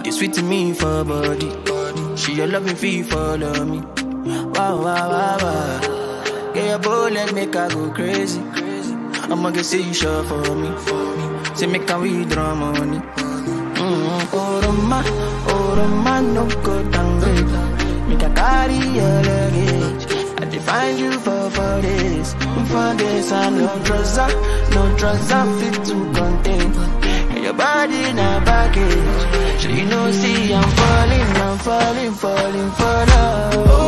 It's sweet to me for body. She a loving fee follow me. Wow, wow, wow, wow. Get your bullet, make her go crazy. I'ma get say you sure for me. Say make her withdraw money. Oh, Roma, no go downgrade. Make her carry your luggage. I define you for this. For this, I no trust, I fit to contain. And your body in a baggage. So you know, see, I'm falling for love.